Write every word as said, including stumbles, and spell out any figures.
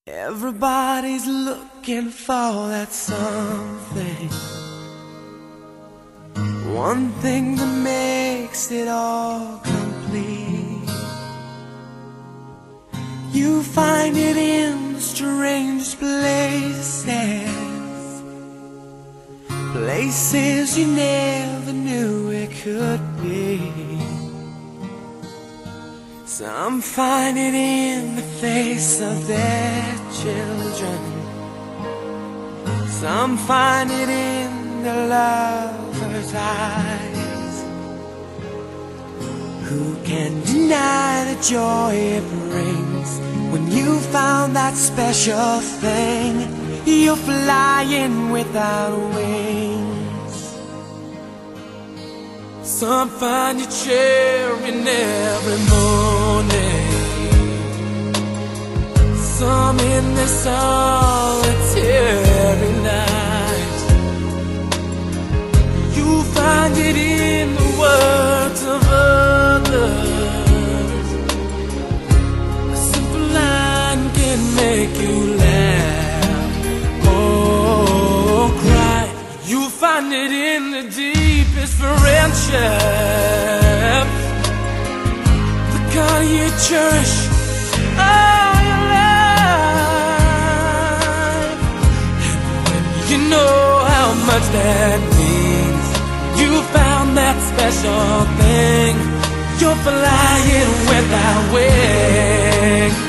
Everybody's looking for that something, one thing that makes it all complete. You find it in the strangest places, places you never knew it could be. Some find it in the face of their children, some find it in the lover's eyes. Who can deny the joy it brings when you found that special thing? You're flying without wings. Some find you cheering every morning, some in their solitary night. You find it in the words of others. A simple line can make you laugh or cry. You find it in the deepest friendship, the kind you cherish all your life. And when you know how much that means, you found that special thing. You're flying without wings.